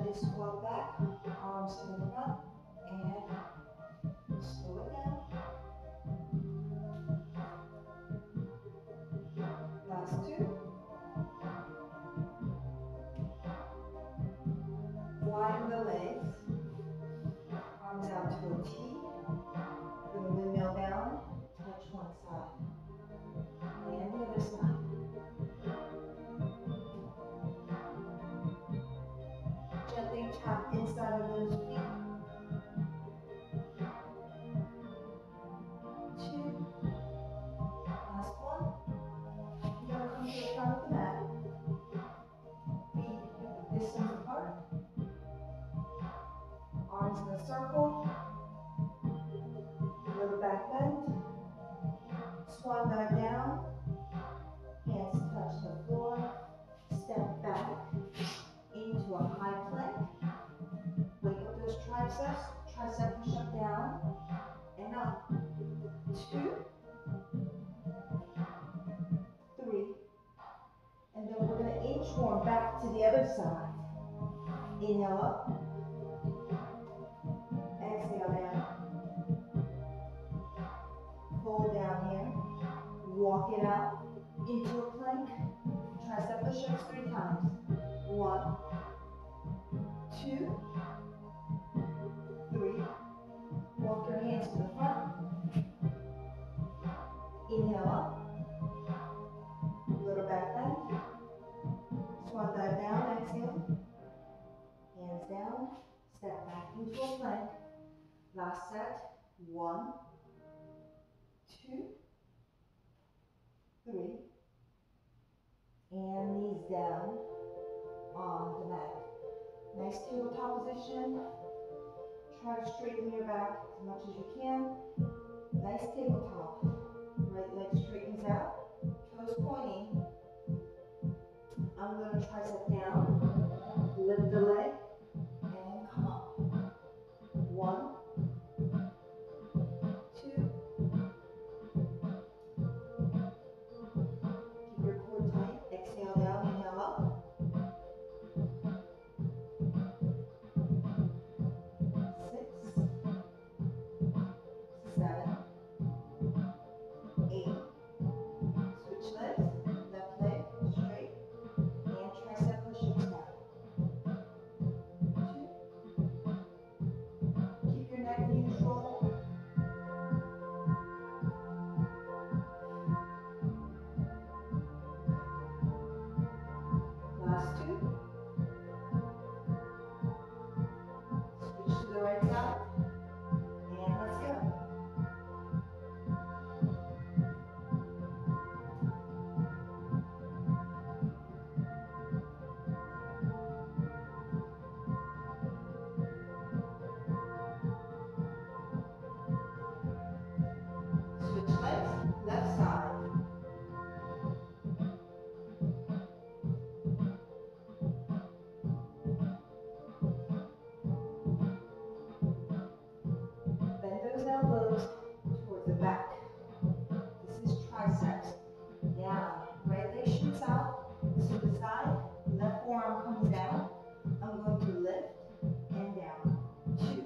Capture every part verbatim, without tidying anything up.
Gently squat back, arms to the front, and slow it down. Last two. Widen the legs, arms out to a T. Bring the windmill down, touch one side, and the other side. Gently tap inside of those feet. Two. Last one. You're going to come to the front of the mat. Feet hip distance apart. Arms in a circle. Little back bend. Swan dive down. Hands touch the floor. Step back into a high plank. Wake up those triceps. Tricep push up down and up. Two. Three. And then we're going to inchworm back to the other side. Inhale up. Exhale down. Fold down here. Walk it out into a plank. Tricep push-ups three times. One, two, three. Walk your hands to the front. Inhale up. Little back bend. Swan dive down, exhale. Hands down. Step back into a plank. Last set. One, two, three. And knees down on the mat. Nice tabletop position. Try to straighten your back as much as you can. Nice tabletop. Right leg straightens out. Toes pointing. I'm going to tricep down. Lift the leg. And come up. One. Two. Keep your core tight. Exhale down. Inhale up. Seven, eight, switch legs, left leg straight, and tricep push-ups down. Two, keep your neck neutral. Last two. Switch to the right side, and let's go. Switch legs, left side. Bend those elbows towards the back. This is triceps. Down. Right leg shoots out to the side. Left forearm comes down. I'm going to lift and down. Two.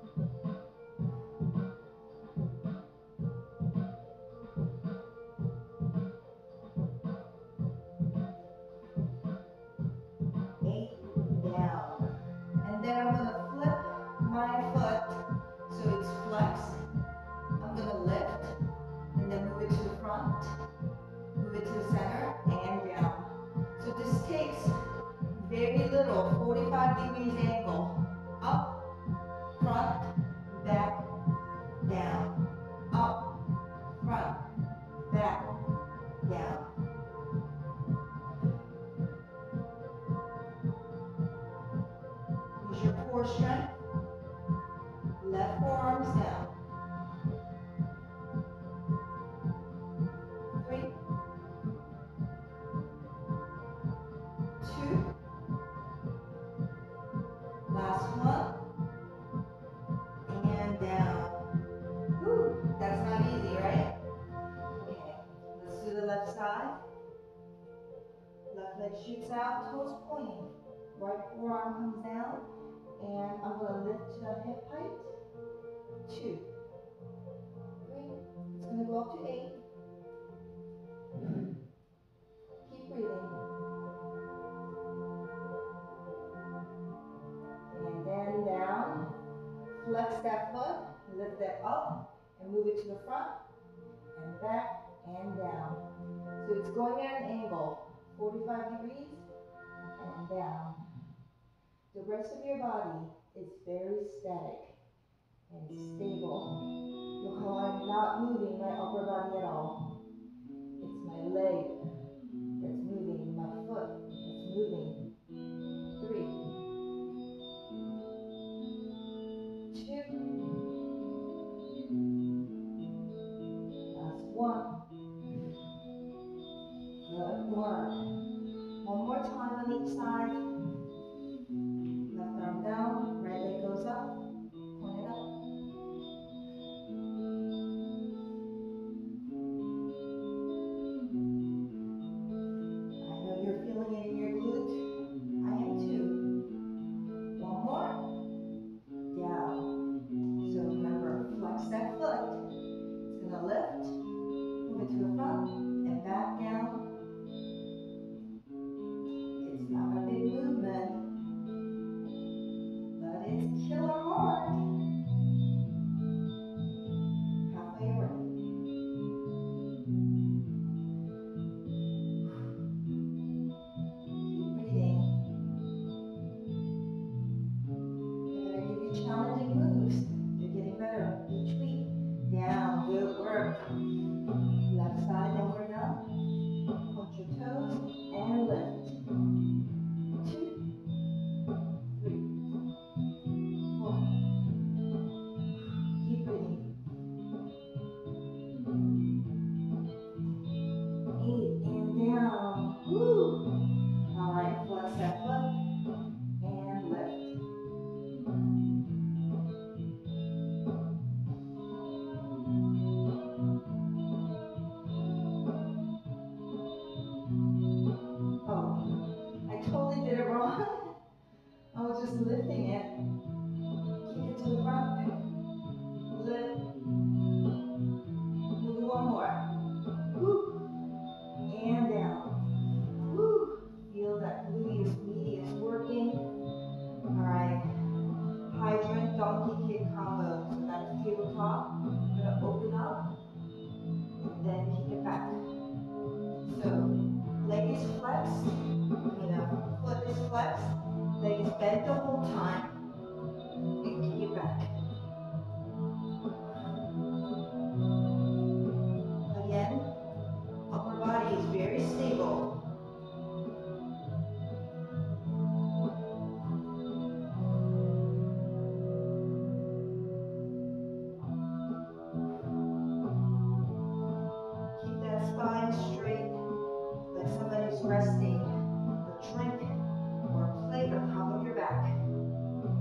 Eight. Down. And then I'm going to flip my foot so it's flexed. I'm going to lift and then move it to the front, move it to the center, and down. So this takes very little, forty-five degrees angle. Up, front, back, down. Up, front, back, down. Use your core strength. Left forearms down. Three, two, last one, and down. Whew, that's not easy, right? Okay, let's do the left side. Left leg shoots out, toes pointing. Right forearm arm comes down, and I'm going to lift to a hip height. Two, three, it's going to go up to eight. Keep breathing. And then down. Flex that foot, lift that up, and move it to the front, and back, and down. So it's going at an angle, forty-five degrees, and down. The rest of your body is very static and stable. Look how I'm not moving my upper body at all. It's my leg that's moving, my foot that's moving. Three, two, last one. Good work. One more time on each side. Left arm down, right leg goes up, point it up. I know you're feeling it in your glute. I am too. One more. Down. So remember, flex that foot. It's going to lift, move it to the front, and back down. It's not a big movement, but it's killer hard. Halfway already. Keep breathing. I'm going to give you challenging moves. You're getting better each week. Down, good work. Left side, and we're done. Point your toes and lift. Two, three, four. Keep breathing. Eight and down. Woo! All right, flex that foot and lift. Oh, I totally did it wrong. I was just lifting it. Kick it to the front. Lift. We'll do one more. Woo! And down. Woo! Feel that gluteus medius working. All right. Hydrant, donkey kick combo. So that's tabletop. I'm going to open up and then kick it back. So leg is flexed. You know, foot is flexed. Leg is bent the whole time. And kick it back. Again, upper body is very stable. Keep that spine straight, like somebody's resting a drink or a plate on top of your back.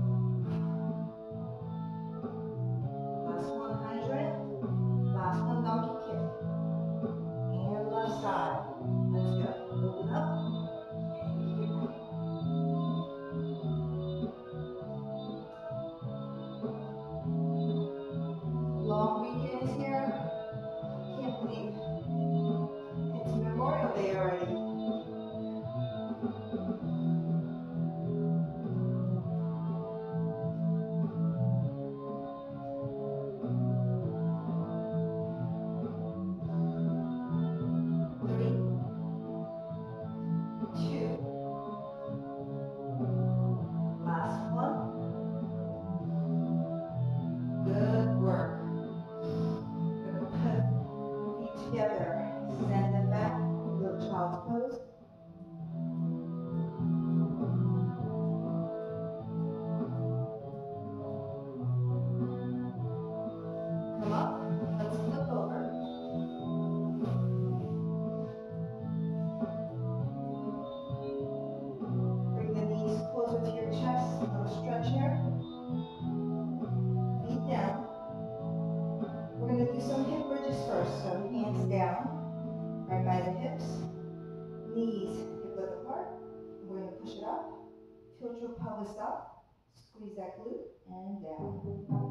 tilt your pelvis up, squeeze that glute, and down.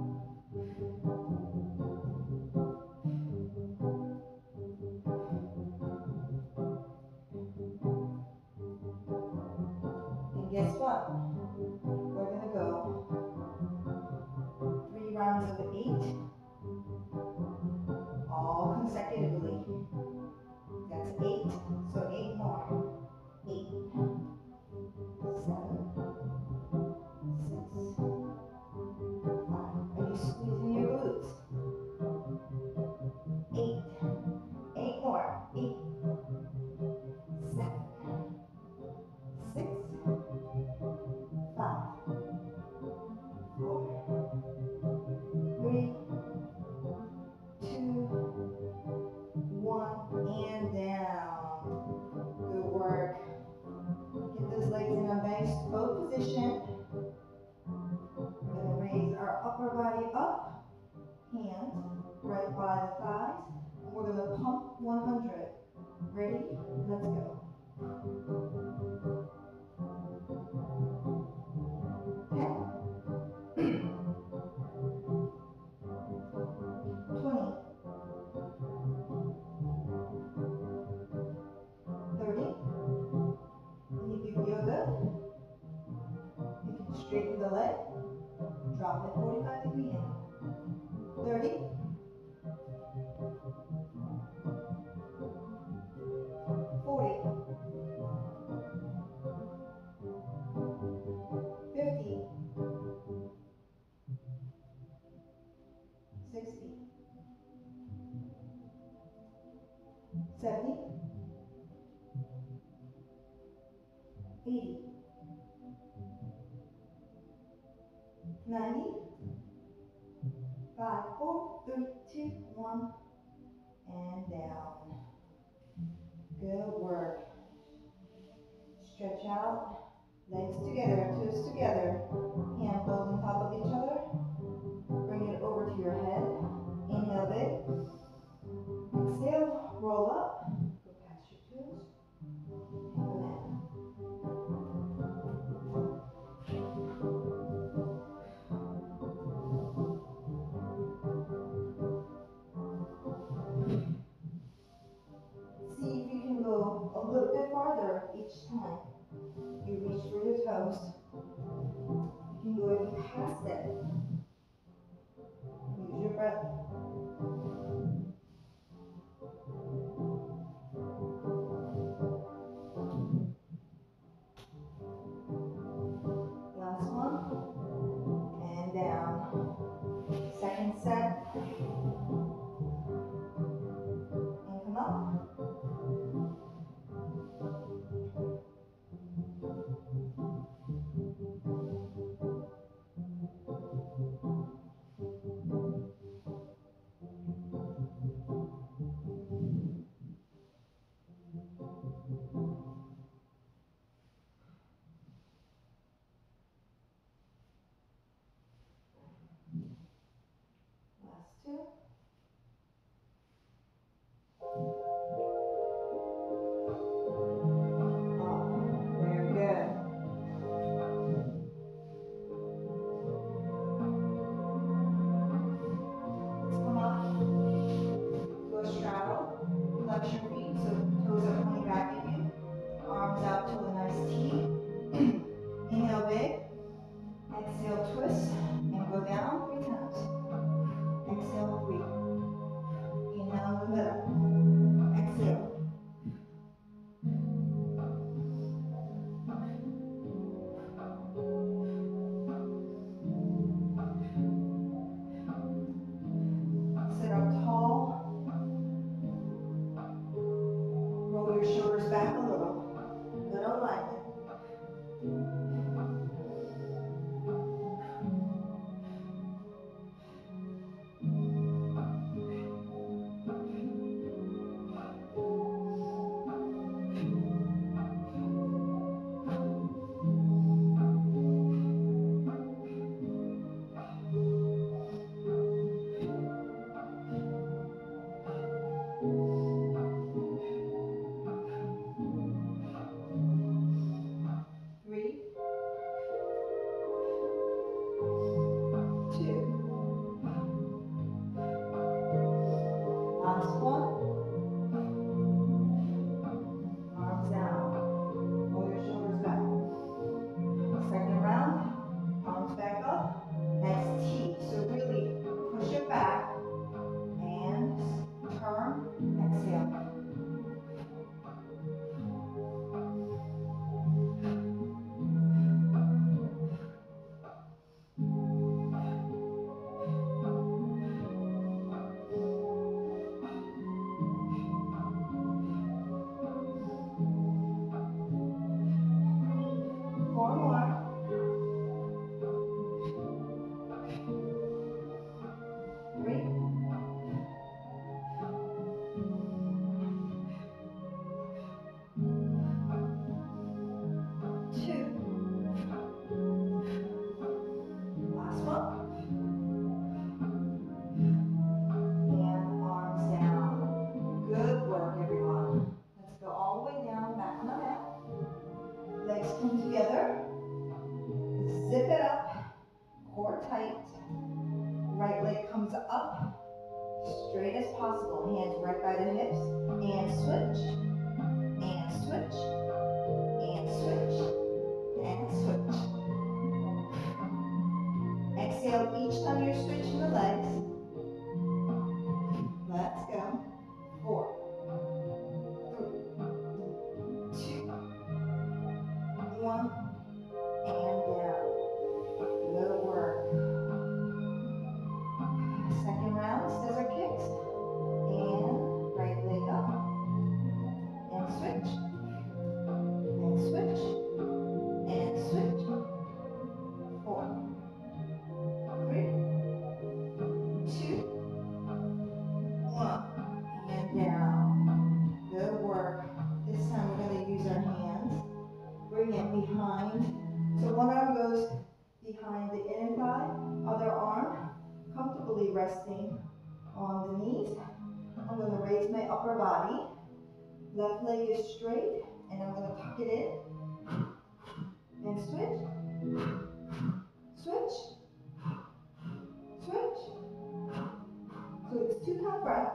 And guess what? We're gonna go three rounds of eight, all consecutively. That's eight, so eight more. Eight, seven, six, five. Are you squeezing your glutes? Eight, eight more. Eight, seven, six, five, four, three, two, one, and down. Good work. Get those legs in a nice bow position. We're going to raise our upper body up, hands right by the thighs, and we're going to pump one hundred. Ready? Let's go. ten, twenty, thirty, and if you feel good, you can straighten the leg, drop it forty-five degree in. thirty, forty, fifty, sixty, seventy, eighty, ninety, five, four, three, two, one, and down. Good work. Stretch out, legs together, toes together, hand both on top of each other. Bring it over to your head. Inhale big. Exhale, roll up. Go past your toes. And come in. See if you can go a little bit farther each time. You reach for your toes. You can go even past it. Use your breath. Last one. And down. Second set. And come up. them together. Zip it up, core tight. Right leg comes up, straight as possible. Hands right by the hips, and switch, and switch, and switch, and switch. Exhale each time you're switching the legs. Let's go. Four, three, two, one, and down. Good work. Second round, scissor kicks. And right leg up. And switch. And switch. And switch. Four, three, two, one, and down. Good work. This time we're going to use our hands. Bring it behind. So one arm goes behind the inner thigh, other arm comfortably resting on the knees. I'm going to raise my upper body. Left leg is straight, and I'm going to tuck it in. And switch. Switch. Switch. So it's two count breath.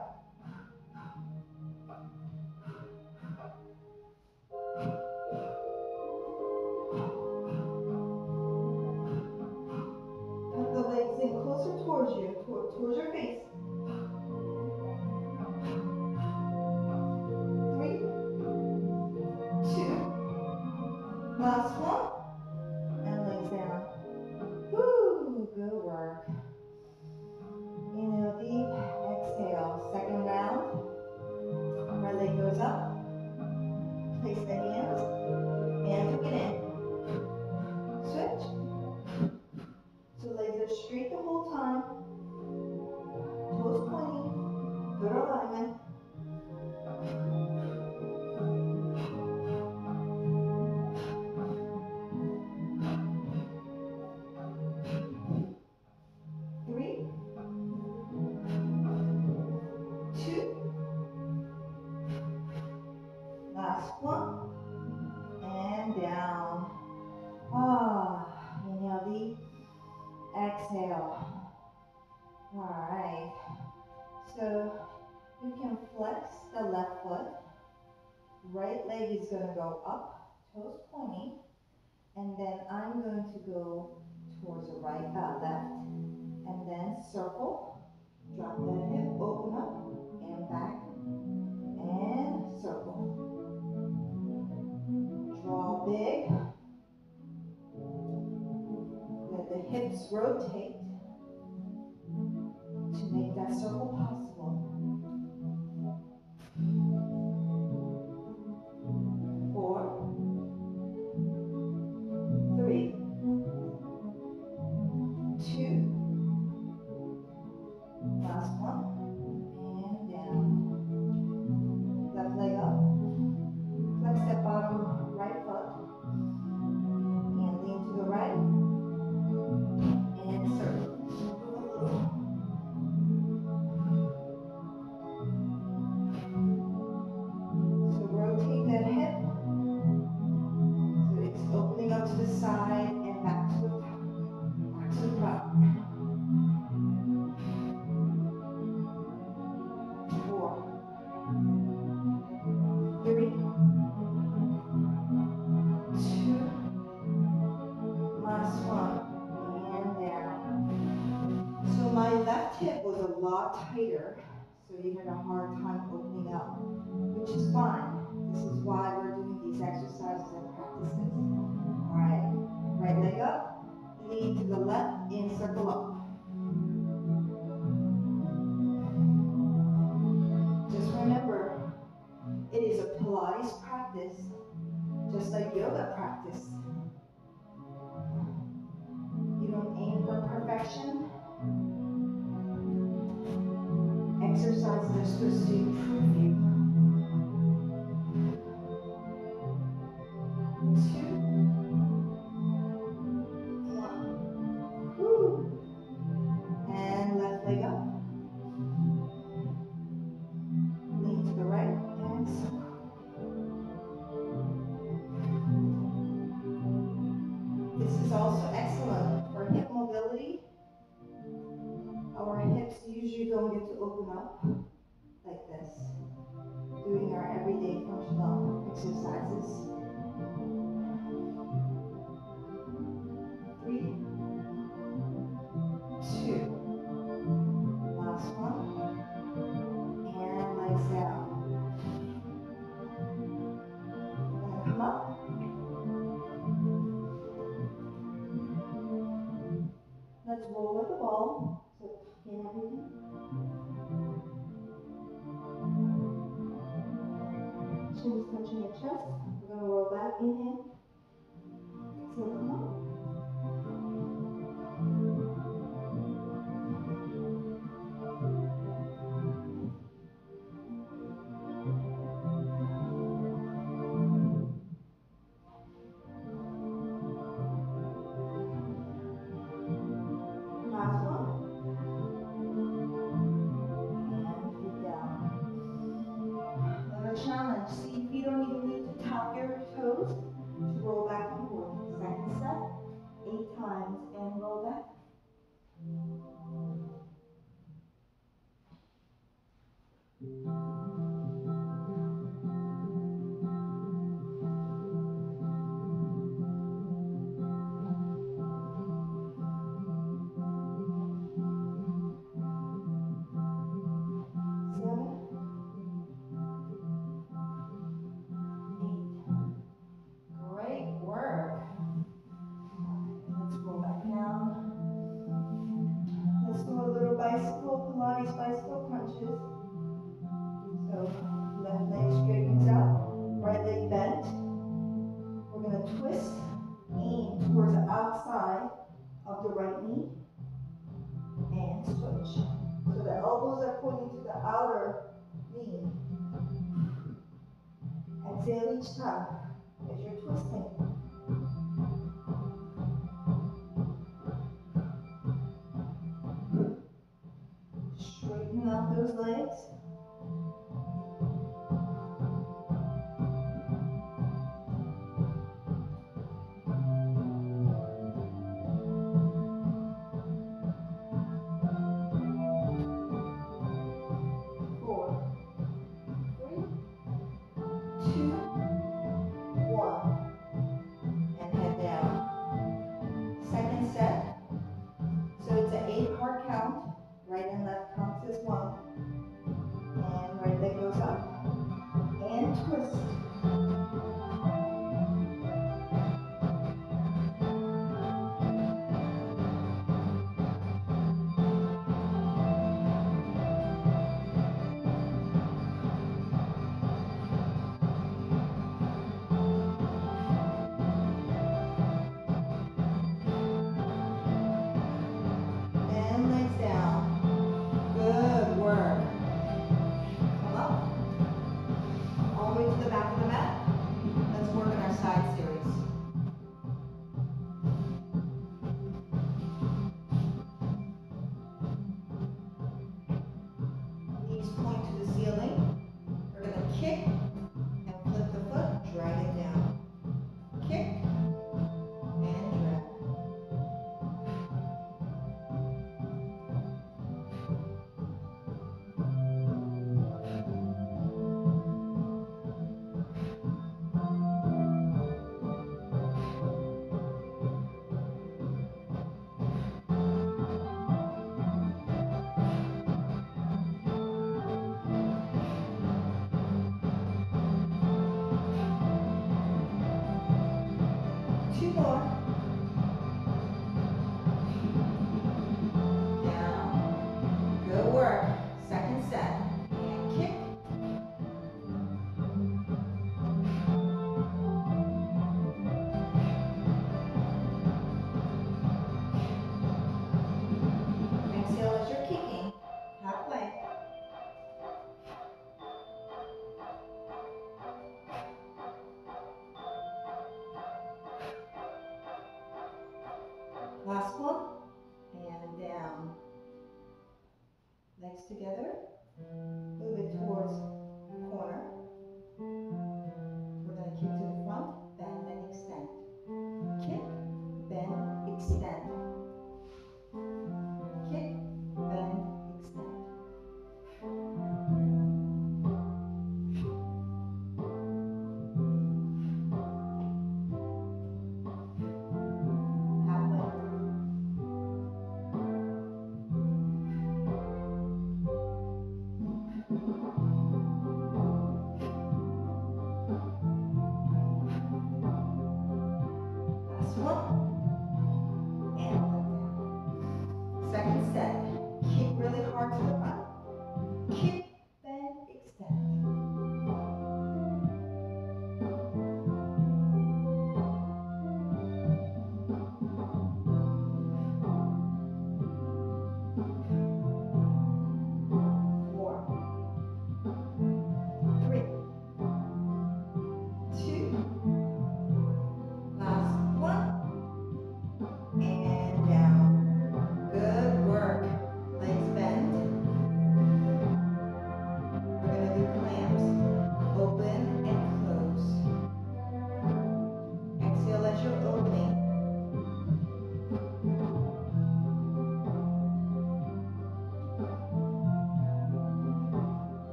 Tuck the legs in closer towards you, toward, towards your face. Three, two, last one, and legs down. Woo, good work. Inhale deep, exhale. Second round. Right leg goes up. Place the hands and tuck it in. Switch. So legs are straight the whole time. Toes pointing. Good alignment. Three, two, last one, and down. Ah, inhale deep, exhale. All right, so you can flex the left foot. Right leg is going to go up, toes pointing, and then I'm going to go towards the right, uh, left, and then circle. Drop that hip, open up, and back, and circle. Draw big. Let the hips rotate to make that circle possible. Four, three, two, last one, and down. Left leg up. Flex that bottom right foot. And lean to the right. And circle. So rotate that hip. So it's opening up to the side and back to the top. Back to the front. Four, three, two, last one, and down. So my left hip was a lot tighter, so you had a hard time opening up, which is fine. This is why we're doing these exercises and practices. All right, right leg up, lean to the left, and circle up. Just remember, it is a Pilates practice, just like yoga practice. You don't aim for perfection. Exercises are supposed to improve you. Two, This is also excellent for hip mobility. Our hips usually don't get to open up like this, doing our everyday functional exercises. Three, two, last one, and legs down. We're gonna come up. Let's roll like a ball, so tuck in everything. Chin's touching your chest. We're gonna roll back, inhale. Exhale, come up. Last one. And feet down. Another challenge. See if you don't even need to tap your toes to roll back and forth. Second set, eight times, and roll back. Seven, eight. Great work. Let's roll back down. Let's do a little bicycle, Pilates bicycle crunches. So left leg straightens out, right leg bent. We're going to twist, aim towards the outside of the right knee, and switch. So the elbows are pointing to the outer knee. Exhale each time as you're twisting. Straighten out those legs. Four, three, two, one, and head down. Second set. So it's an eight hard count. Right and left counts as one. And right leg goes up. And twist. And legs down. Good work. Come up. All the way to the back of the mat. Let's work on our side series. Knees point to the ceiling. We're going to kick and flip the foot, drag it down. Kick and drag. Two more. Down. Good work. Second set. And kick. Exhale as you're kicking. Halfway. Last one, and down. Legs together, move it towards the corner. We're going to kick to the front, bend and extend. Kick, bend,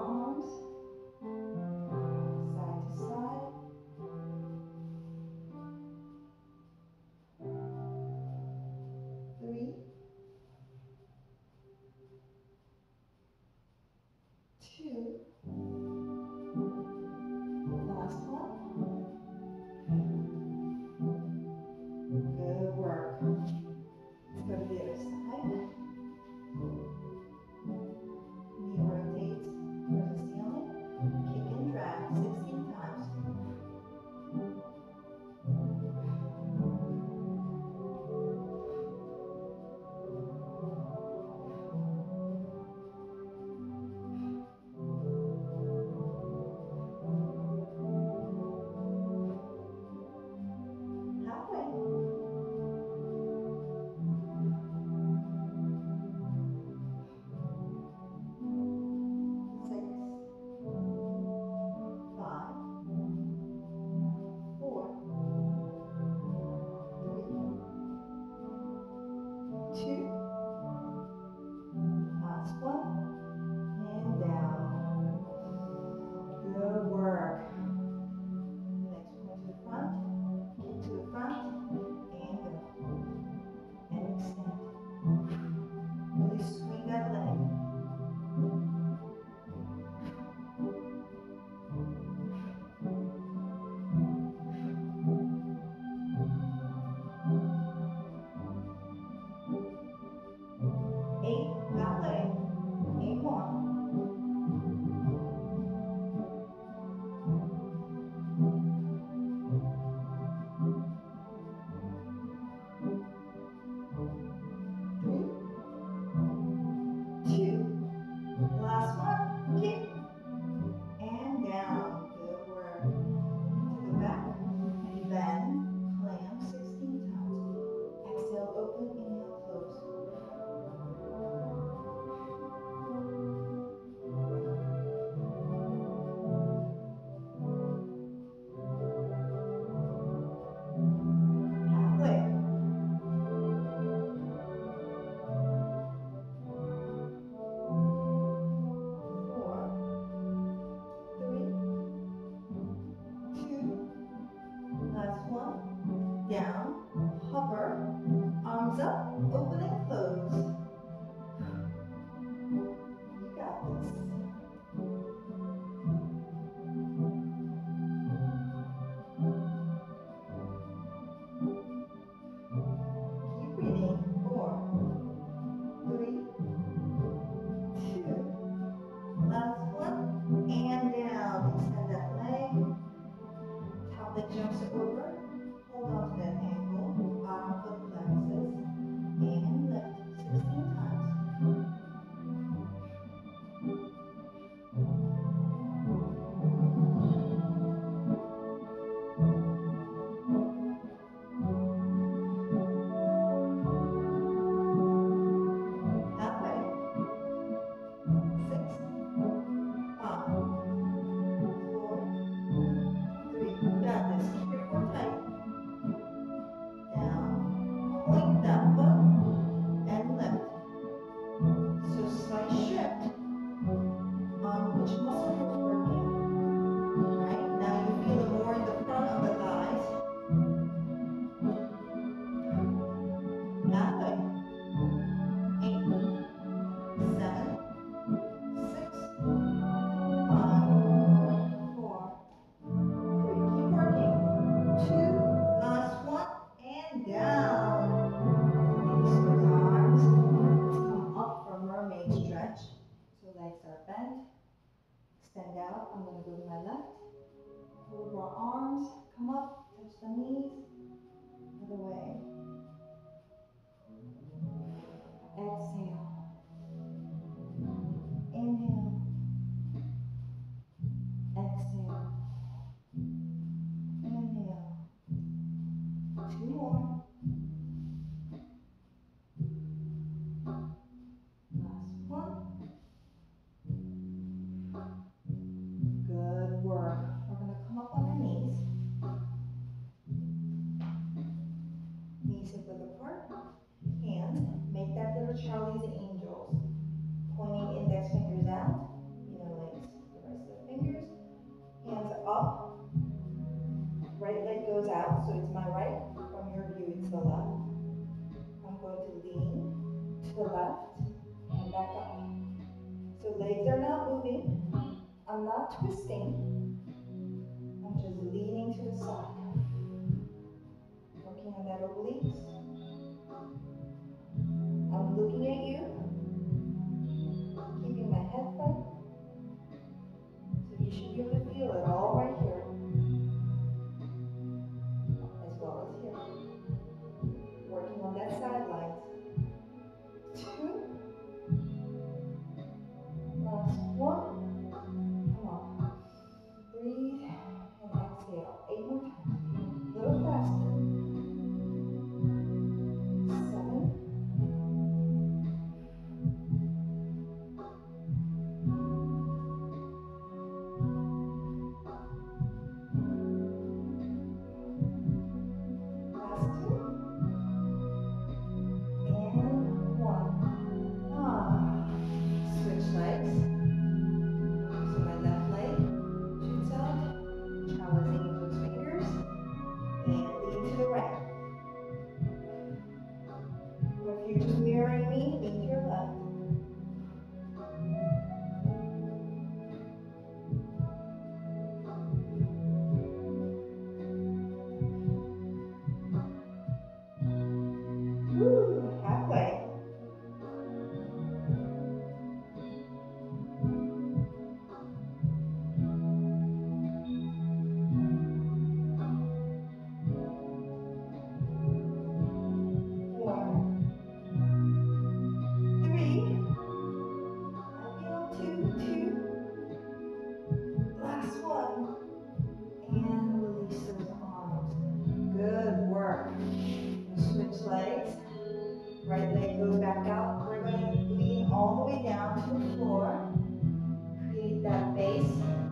arms side to side. Three, two, last one. Good work. Let's go to the other side. Knee rotates towards the ceiling. Kick and drag sixteen times. Halfway. Six, five, four, three, two, last one, and down. Good work. Next one to the front, kick to the front, and go. And extend. Really swing that leg. Eight, that leg. Eight more. Three, two, last one, kick, and down. Good work. To the back, and bend, clamp sixteen times. Exhale, open, inhale, close. Halfway. Four, three, two, last one, down, hover, arms up, open and close. You got this. Keep breathing. Four, three, two, last one, and down. Extend that leg. Top leg jumps over. Hold on to that ankle. Bottom foot flexes. And lift sixteen times. That way. Six, five, four, three. You got this. Keep your core tight. Down. Point that foot and lift. So slight shift on which muscle you're working. Right? Now you feel it more in the front of the thighs. That way. Eight, seven, six, five, four, three. Keep working. Two, last one, and down. Release those arms. Let's come up for mermaid stretch. So legs are bent. Extend out. I'm going to go to my left. Cobra arms. Come up. Touch the knees. Other way. Exhale. Inhale. Exhale. Inhale. Two more. Last one. Good work. We're going to come up on our knees. to the left, and back up. So legs are not moving. I'm not twisting. I'm just leaning to the side. Working on that obliques. I'm looking at you. Keeping my head front. So you should be able to feel it all right here. As well as here. Working on that sideline. Two. Last one. Come on. Breathe and exhale. Eight more times. A little faster. Seven. Last two. And one. Ah. Switch legs. So my left leg shoots out. Challenging into its fingers. And lean to the right. Or if you're just mirroring me, lean to your left. Woo, halfway. Four. Three. I feel two, two. Last one. And release those arms. Good work. Switch legs. Right leg goes back out. We're going to lean all the way down to the floor. Create that base.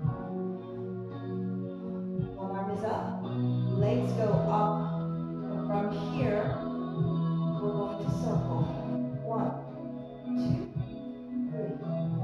One arm is up. Legs go up. From here, we're going to circle. One, two, three,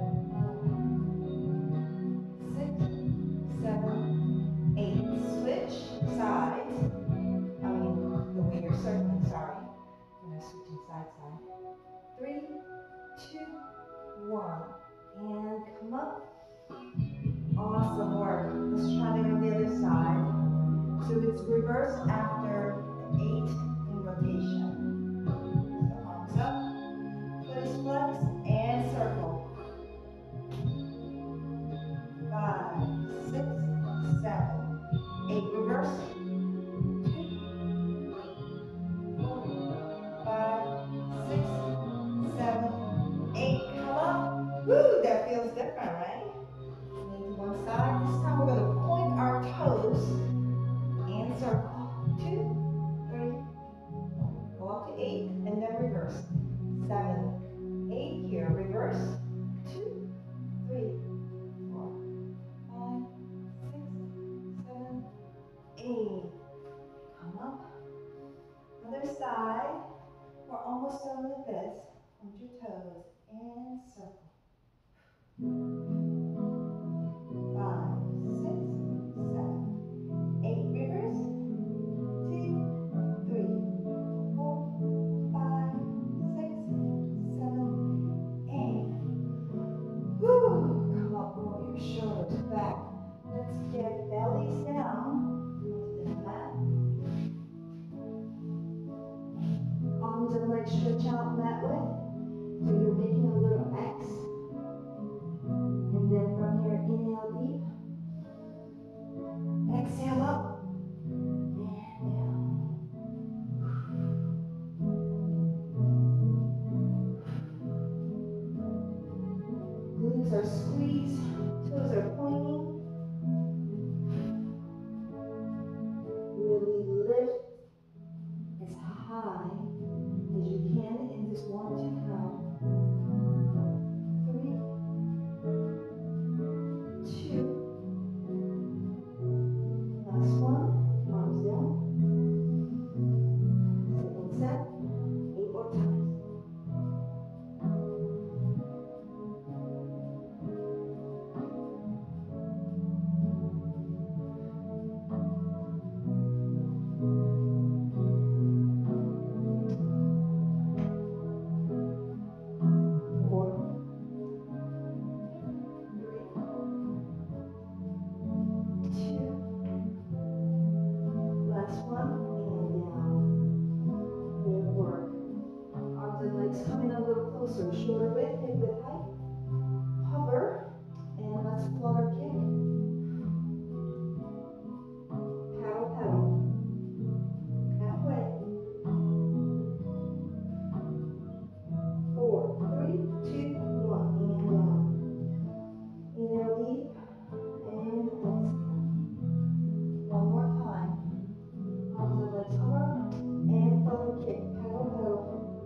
six, seven, eight. Switch sides. I mean, the way you're circling, sorry. I'm going to switch side, side. Three, two, one. And come up. Awesome work. Let's try it on the other side. So it's reverse after the eight in rotation. So arms up, foot is flexed, and circle. Five, six, seven, eight. Reverse. Two, four, five, six, seven, eight. Come up. Woo, that feels different, right? Lean to one side. This time we're going to point our toes and circle. Two, three, four. Go up to eight and then reverse. Seven, eight here. Reverse. Two, three, four, five, six, seven, eight. Come up. Other side. We're almost done with this. Point your toes and circle. Five, six, seven, eight. Reverse. Two, three, four, five, six, seven, eight. Woo! Come up, roll your shoulders back. Let's get bellies down onto the mat. Arms and legs stretch out mat width. So you're making a little X. And then from here, inhale deep. Exhale up. And down. Glutes are squeezed. Toes are pointing. Really lift as high as you can in this one, two count. Three, two, last one, arms down. Second set, eight more times. legs come in a little closer, shoulder width, hip width height. Hover, and let's flutter kick. Paddle, paddle. Halfway. Four, three, two, one, and down. Inhale deep, and exhale. One more time. Opposite legs hover, and flutter kick. Paddle, paddle.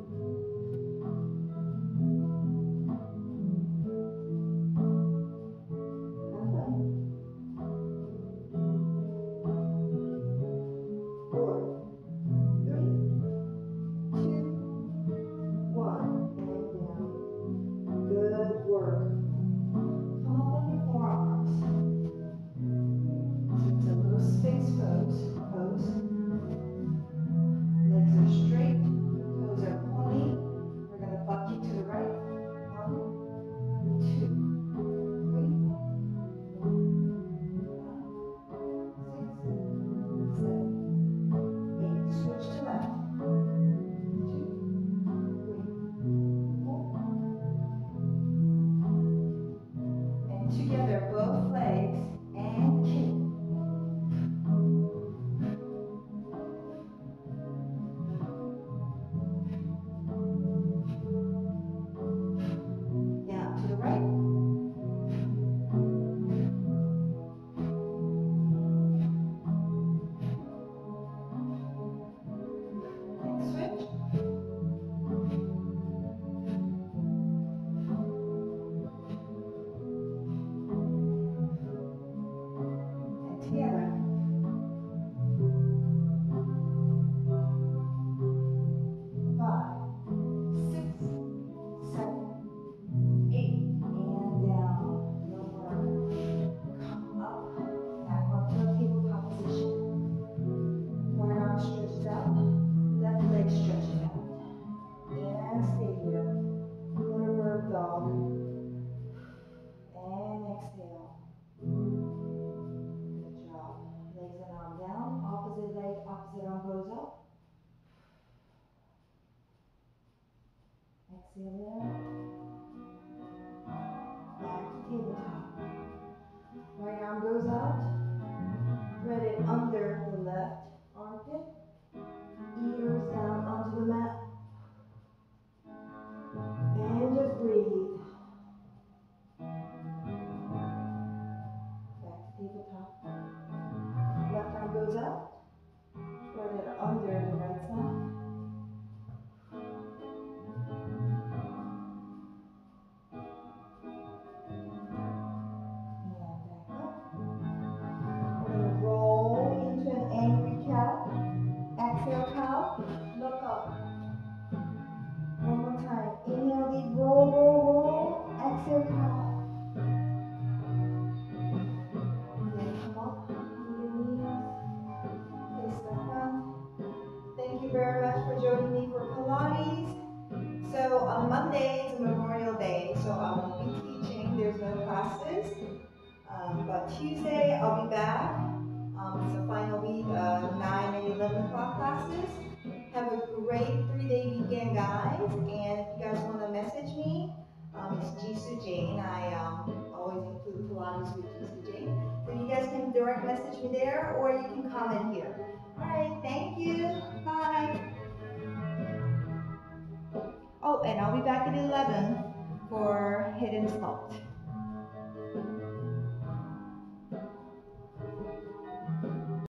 Together, both legs, and kick. Down to the right. And switch. And together. Five, six, seven, eight, and down. No more. Come up, back onto the tabletop position. Right arm stretched out, left leg stretched out. And stay here. Little bird dog. And exhale. Good job. Legs and arm down. Opposite leg, opposite arm goes up. Exhale there. Back to tabletop. Right arm goes out. Thread it under the left armpit. Ears down onto the mat. And just breathe. Back to tabletop. Left arm goes up. Thread it under the right side. Exhale, cow. Look up. One more time. Inhale, deep. Roll, roll, roll. Exhale, cow. And then come up on your knees. Face the front. Thank you very much for joining me for Pilates. So on Monday is Memorial Day, so I won't be teaching. There's no classes. Um, but Tuesday I'll be back. Um, it's the final week of nine and eleven o'clock classes. Have a great three-day weekend, guys. And if you guys want to message me, um, it's Jisoo Jane. I um, always include Pilates with Jisoo Jane. So you guys can direct message me there, or you can comment here. All right, thank you. Bye. Oh, and I'll be back at eleven for Hidden Sculpt.